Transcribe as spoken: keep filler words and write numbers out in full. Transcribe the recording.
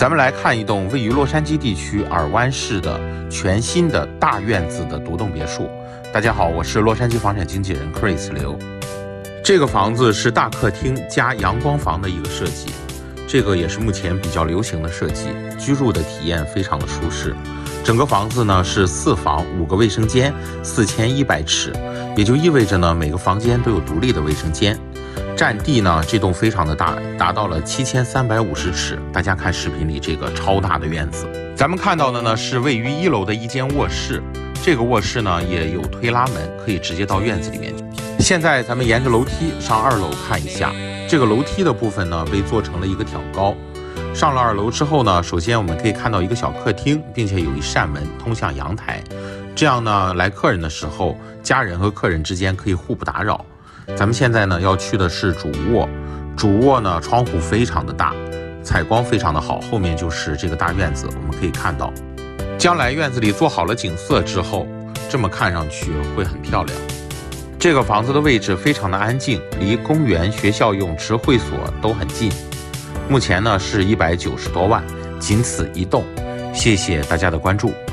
咱们来看一栋位于洛杉矶地区尔湾市的全新的大院子的独栋别墅。大家好，我是洛杉矶房产经纪人 Chris 刘。这个房子是大客厅加阳光房的一个设计，这个也是目前比较流行的设计，居住的体验非常的舒适。整个房子呢是四房五个卫生间，四千一百尺，也就意味着呢每个房间都有独立的卫生间。占地呢，这栋非常的大，达到了七千三百五十尺。大家看视频里这个超大的院子，咱们看到的呢是位于一楼的一间卧室，这个卧室呢也有推拉门，可以直接到院子里面去。现在咱们沿着楼梯上二楼看一下，这个楼梯的部分呢被做成了一个挑高。上了二楼之后呢，首先我们可以看到一个小客厅，并且有一扇门通向阳台，这样呢来客人的时候，家人和客人之间可以互不打扰。咱们现在呢要去的是主卧，主卧呢窗户非常的大，采光非常的好，后面就是这个大院子。我们可以看到，将来院子里做好了景色之后，这么看上去会很漂亮。这个房子的位置非常的安静，离公园、学校、泳池、会所都很近。目前呢是一百九十多万，仅此一栋。谢谢大家的关注。